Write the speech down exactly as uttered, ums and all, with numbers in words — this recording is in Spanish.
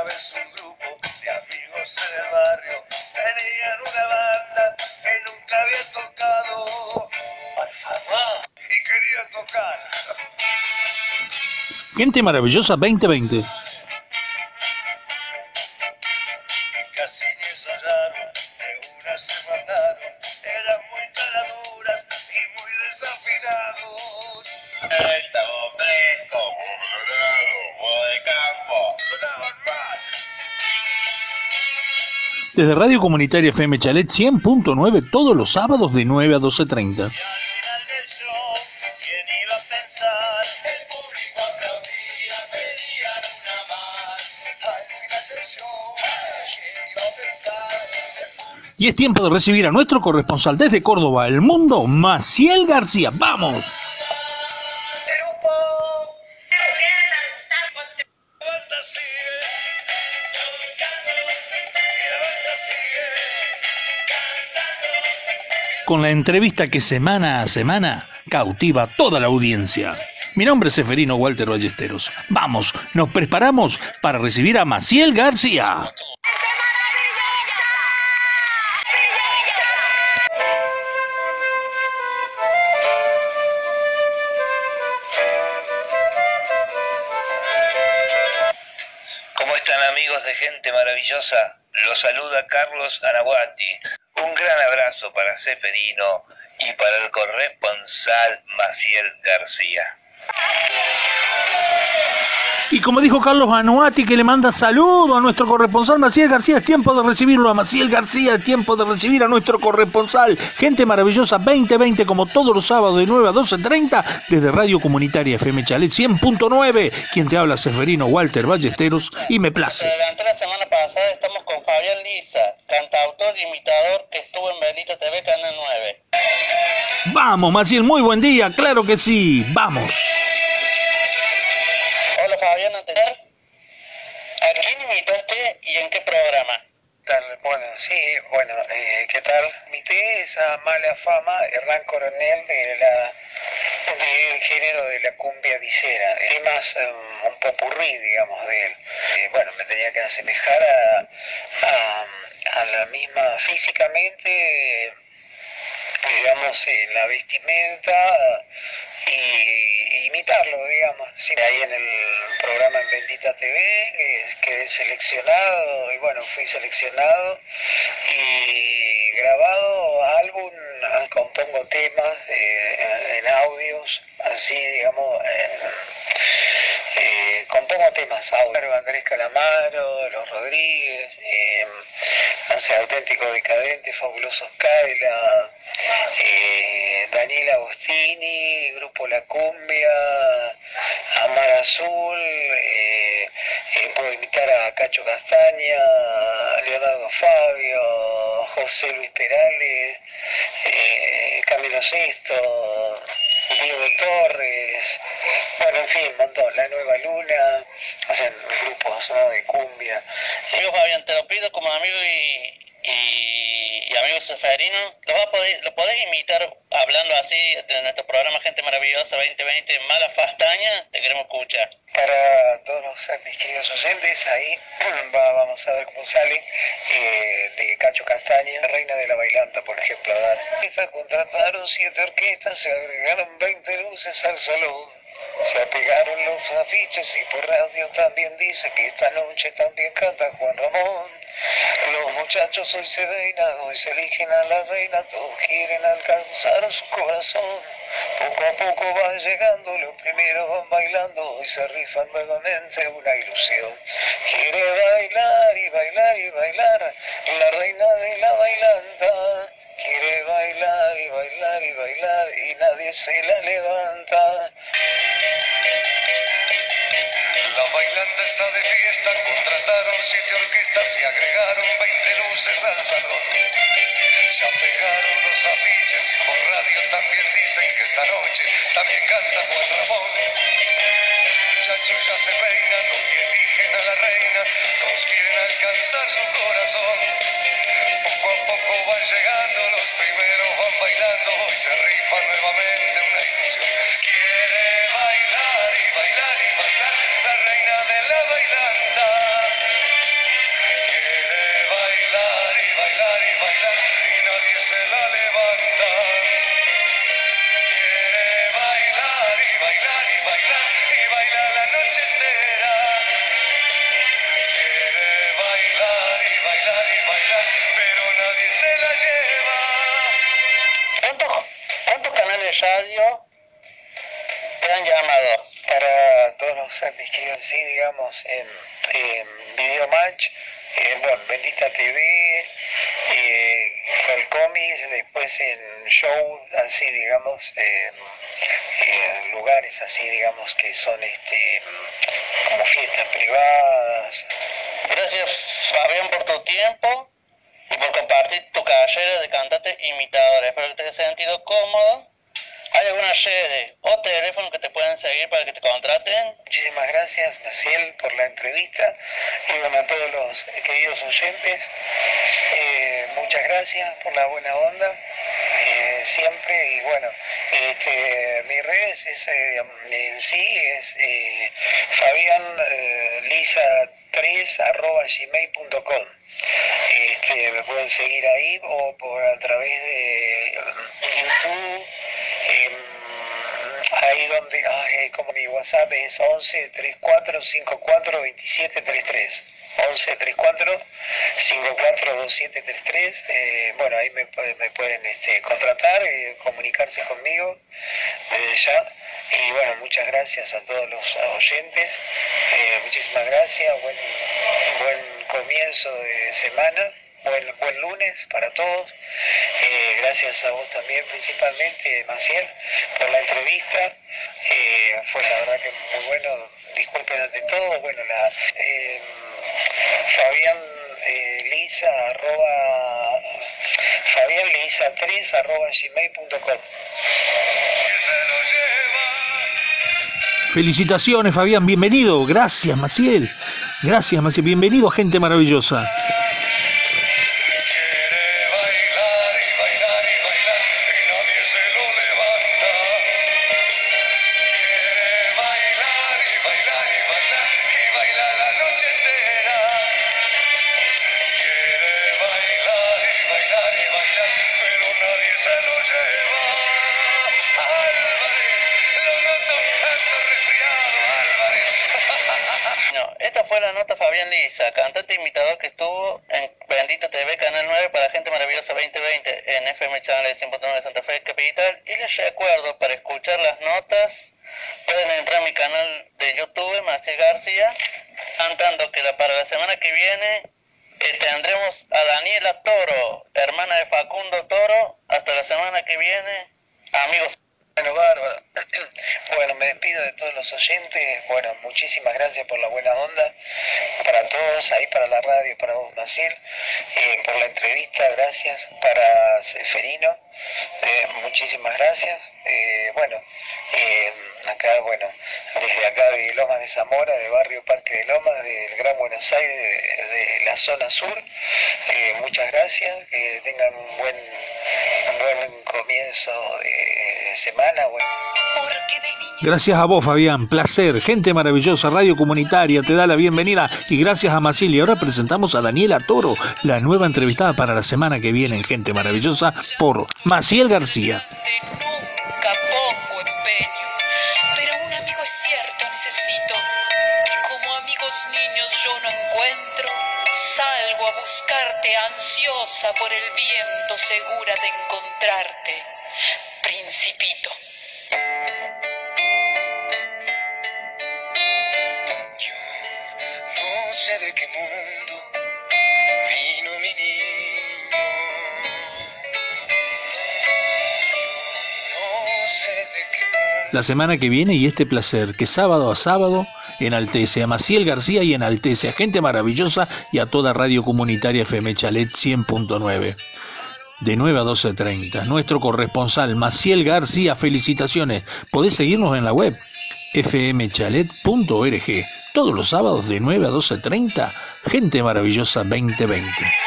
Una vez un grupo de amigos en el barrio tenían una banda que nunca había tocado, Alfamá, y querían tocar. Gente Maravillosa veinte veinte. Casi ni ensayaron, de una se mandaron, eran muy caraduras y muy desafinados. Estamos frescos, como de campo, sonaban mal. Desde Radio Comunitaria F M Chalet cien punto nueve todos los sábados de nueve a doce treinta. Y al final del show, ¿quién iba a pensar? El público aplaudía, pedían una más. Al final del show, ¿quién iba a pensar? Y es tiempo de recibir a nuestro corresponsal desde Córdoba, El Mundo, Maciel García. ¡Vamos! Con la entrevista que semana a semana cautiva a toda la audiencia. Mi nombre es Seferino Walter Ballesteros. Vamos, nos preparamos para recibir a Maciel García. ¿Cómo están, amigos de Gente Maravillosa? Los saluda Carlos Anahuati. Un gran abrazo para Seferino y para el corresponsal Maciel García. Y como dijo Carlos Anahuati, que le manda saludo a nuestro corresponsal Maciel García, es tiempo de recibirlo a Maciel García, es tiempo de recibir a nuestro corresponsal. Gente Maravillosa veinte veinte, como todos los sábados de nueve a doce treinta, desde Radio Comunitaria F M Chalet cien punto nueve. Quien te habla, Seferino Walter Ballesteros, y me place. Adelanté la semana pasada, estamos con Fabián Lisa, cantautor y imitador que estuvo en Bendita T V Canal nueve. Vamos, Maciel, muy buen día, claro que sí, vamos. Hola Fabián, ¿a quién imitaste y en qué programa? Tal, bueno, sí, bueno, eh, ¿qué tal? Imité esa mala fama, Hernán Coronel, de la del género de la cumbia visera, temas um, un popurrí, digamos, de él. Eh, bueno, me tenía que asemejar a, a, a la misma físicamente, digamos, en la vestimenta y imitarlo, digamos. Sí, ahí en el programa en Bendita T V eh, quedé seleccionado y bueno, fui seleccionado y grabado álbum, compongo temas eh, en audios, así digamos, eh, eh, compongo temas audio, Andrés Calamaro, Los Rodríguez, eh, no sé, Auténtico Decadente, Fabulosos Kaila, eh, Daniel Agostini, Grupo La Cumbia, Amar Azul, eh, eh, puedo imitar a Cacho Castaña, Leonardo Fabio, José Luis Perales, eh, Camilo Sesto, Diego Torres, bueno, en fin, un montón, La Nueva Luna, hacen grupos, ¿no?, de cumbia. Amigo Fabián, te lo pido como amigo y, y, y amigo Seferino, ¿lo, va a poder, ¿lo podés imitar hablando así de nuestro programa Gente Maravillosa veinte veinte, Mala Fastaña? Te queremos escuchar. Para todos los, mis queridos oyentes, ahí va, vamos a ver cómo sale, eh, de Cacho Castaña, Reina de la Bailanta, por ejemplo. A contrataron siete orquestas, se agregaron veinte luces al salón, se apegaron los afiches y por radio también dice que esta noche también canta Juan Ramón. Los muchachos hoy se peinan, hoy se eligen a la reina, todos quieren alcanzar su corazón. Poco a poco van llegando, los primeros van bailando, hoy se rifan nuevamente una ilusión. Quiere bailar y bailar y bailar, la reina de la bailanta. Quiere bailar y bailar y bailar y nadie se la levanta. La bailanta está de fiesta, contrataron siete orquestas y agregaron veinte luces al salón. Se pegaron los afiches y por radio también dicen que esta noche también canta Juan Ramón. Los muchachos ya se peinan, hoy eligen a la reina, todos quieren alcanzar su corazón. Poco a poco van llegando, los primeros van bailando, hoy se rifa nuevamente una ilusión. Quiere bailar y bailar y bailar, la reina de la bailanta. radio te han llamado? Para todos los mis queridos, sí, digamos, en, en Video Match, eh, bueno, Bendita T V, eh, Colcomis, después en show, así, digamos, eh, en lugares así, digamos, que son este como fiestas privadas. Gracias, Fabián, por tu tiempo y por compartir tu carrera de cantante imitador. Espero que te hayas sentido cómodo. ¿Hay alguna red o teléfono que te puedan seguir para que te contraten? Muchísimas gracias, Maciel, por la entrevista. Y bueno, a todos los queridos oyentes, eh, muchas gracias por la buena onda, eh, siempre. Y bueno, este, mis redes es, eh, en sí es eh, Fabián eh, Lisa tres arroba gmail punto com. Este, me pueden seguir ahí o por a través de YouTube. Eh, ahí donde, ah, eh, como mi WhatsApp es once treinta y cuatro cincuenta y cuatro veintisiete treinta y tres, once treinta y cuatro cincuenta y cuatro veintisiete treinta y tres, eh, bueno, ahí me, me pueden este, contratar, eh, comunicarse conmigo desde ya. Y bueno, muchas gracias a todos los oyentes, eh, muchísimas gracias, buen, buen comienzo de semana. Buen, buen lunes para todos. Eh, gracias a vos también, principalmente, Maciel, por la entrevista. Eh, fue la verdad que muy bueno. Disculpen ante todo. Bueno, la eh, Fabián eh, Lisa arroba Fabián Lisa tres arroba gmail punto com. Felicitaciones, Fabián, bienvenido. Gracias, Maciel. Gracias, Maciel. Bienvenido, gente maravillosa. Cantante imitador que estuvo en Bendita T V Canal nueve para Gente Maravillosa veinte veinte en F M Channel cien punto nueve de Santa Fe Capital. Y les recuerdo, para escuchar las notas pueden entrar a mi canal de YouTube, Maciel García, cantando que la, para la semana que viene eh, tendremos a Daniela Toro, hermana de Facundo Toro. Hasta la semana que viene, amigos. Bueno, bárbaro. Bueno, me despido de todos los oyentes. Bueno, muchísimas gracias por la buena onda. Para todos, ahí para la radio, para vos, Maciel. Eh, por la entrevista, gracias. Para Seferino, eh, muchísimas gracias. Eh, bueno, eh, acá, bueno, desde acá de Lomas de Zamora, de Barrio Parque de Lomas, del Gran Buenos Aires, de, de la zona sur. Eh, muchas gracias. Que tengan un buen, un buen comienzo de, de semana. Bueno. Gracias a vos, Fabián, placer, gente maravillosa, radio comunitaria, te da la bienvenida. Y gracias a Maciel. Y ahora presentamos a Daniela Toro, la nueva entrevistada para la semana que viene en Gente Maravillosa por Maciel García. Nunca pongo empeño, pero un amigo es cierto necesito, y como amigos niños yo no encuentro, salgo a buscarte ansiosa por el viento, segura de encontrarte, Principito. No sé de qué mundo vino mi niño. No sé de qué mundo. La semana que viene y este placer que sábado a sábado enaltece a Maciel García y enaltece a Gente Maravillosa y a toda radio comunitaria F M Chalet cien punto nueve. De nueve a doce treinta. Nuestro corresponsal Maciel García, felicitaciones. Podés seguirnos en la web f m chalet punto org. Todos los sábados de nueve a doce treinta, Gente Maravillosa veinte veinte.